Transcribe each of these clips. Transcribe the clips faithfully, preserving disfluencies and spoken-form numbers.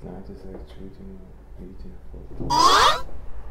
Not just like treating, eating food.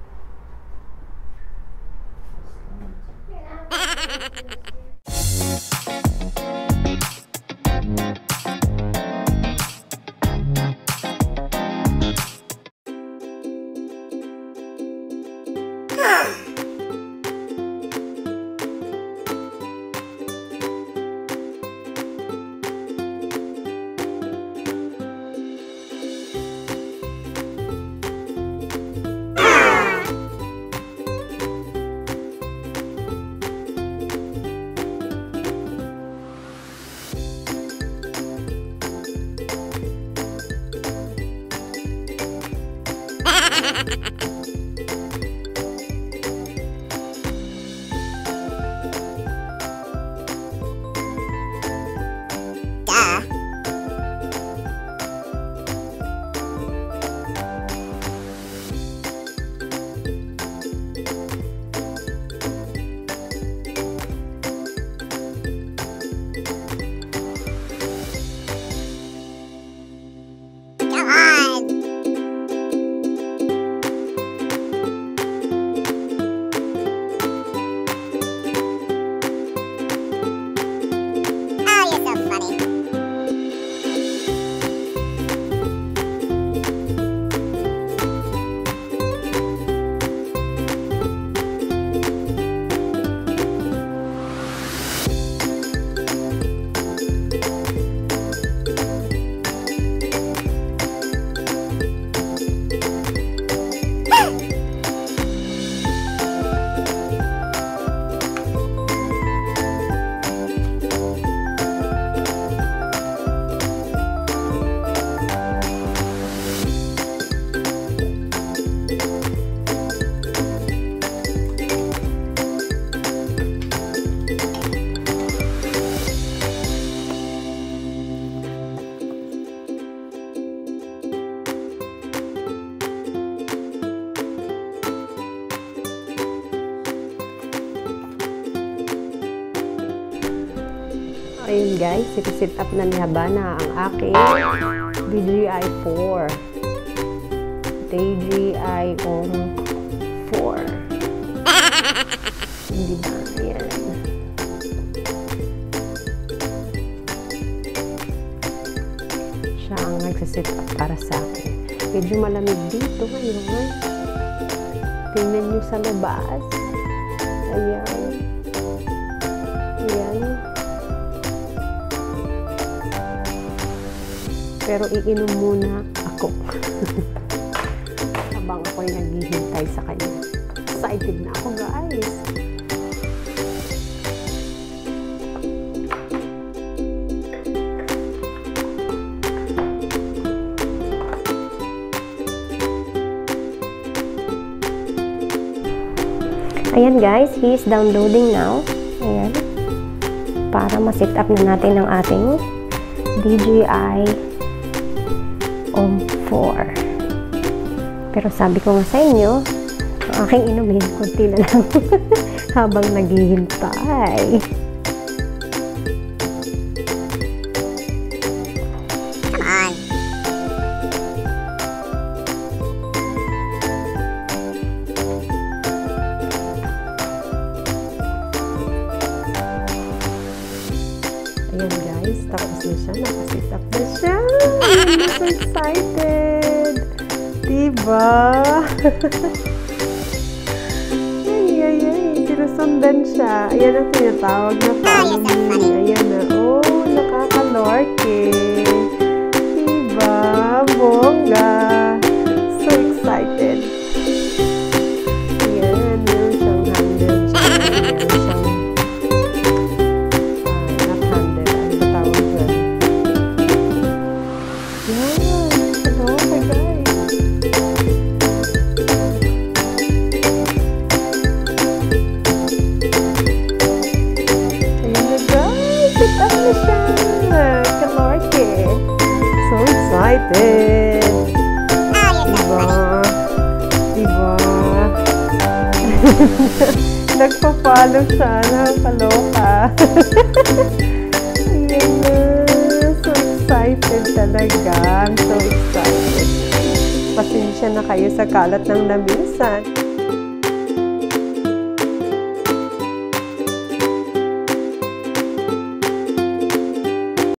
Ayun guys, ito-set up na ni Habana ang aking D J I four. D J I four. Hindi ba? Ayan. Siya ang nagsaset up para sa akin. Medyo malamig dito ngayon. Tingnan nyo sa labas. Ayan. Ayan. Pero iinom muna ako. Habang ako'y naghihintay sa kanya. Excited na ako, guys. Ayan guys, he is downloading now. Ayan. Para ma-set up na natin ang ating D J I four. Pero sabi ko nga sa inyo, ang aking inumin, kunti na lang habang naghihintay. Come on. Ayan guys, tapos na siya, nakasit up na siya. I'm so excited! Diba? Ay, ay, ay. Sinusundan siya. Ayan ang tinatawag na family. Ayan na. Oh, nakakalorke. Diba? Bongga. So excited. Ayan. Meron siyang handle siya. Meron siyang uh, not handle. Ano ba tawag dyan? Ayan. Hello, my guys. Excited! Diba? Diba? Nagpa-follow siya. Nakakaloka. Ayan na. So excited talaga. I'm so excited. pasensya na kayo sa kalat ng lamisan.